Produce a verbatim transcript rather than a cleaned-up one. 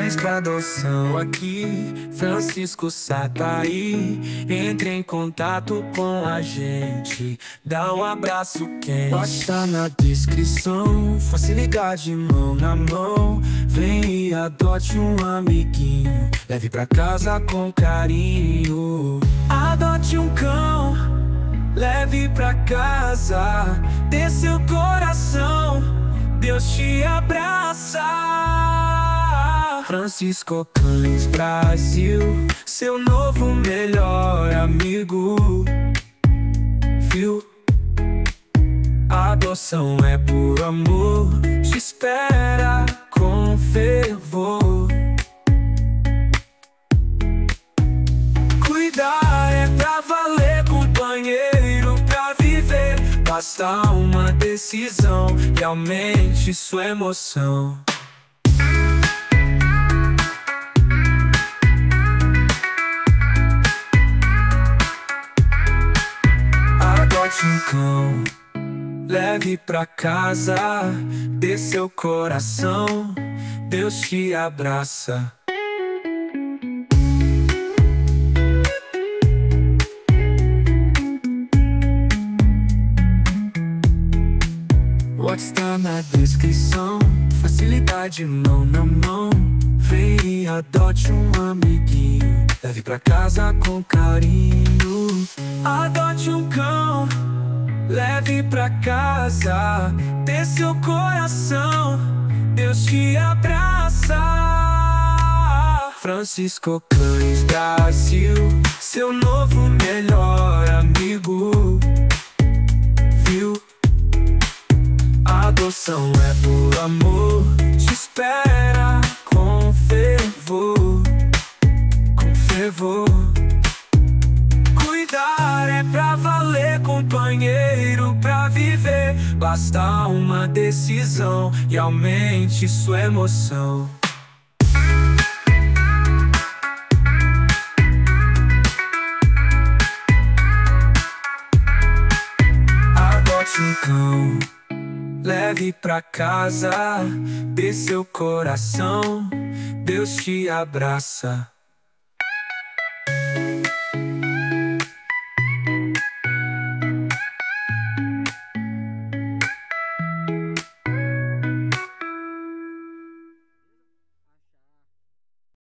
cães pra adoção aqui, Francisco Sataí. Entre em contato com a gente, dá um abraço quente. Basta na descrição, facilidade mão na mão. Vem e adote um amiguinho, leve pra casa com carinho. Adote um cão, leve pra casa, dê seu coração, Deus te abraça. Francisco Cães Brasil, seu novo melhor amigo. Viu? A adoção é por amor, te espera com fervor. Cuidar é pra valer, companheiro pra viver. Basta uma decisão e aumente sua emoção. Adote um cão, leve pra casa, dê seu coração, Deus te abraça. O WhatsApp está na descrição, facilidade mão na mão. Vem e adote um amiguinho, leve pra casa com carinho. Adote um cão, leve pra casa, dê seu coração, Deus te abraça. Francisco Cães Brasil, seu novo melhor amigo. Viu? A adoção é por amor, te espera com fervor, com fervor. Cuidar é pra valer, companheiro pra viver. Basta uma decisão e aumente sua emoção. Adote um cão, leve pra casa, dê seu coração, Deus te abraça.